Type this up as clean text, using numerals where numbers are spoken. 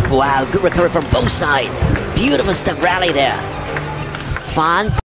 Wow, good recovery from both sides. Beautiful step rally there. Fun.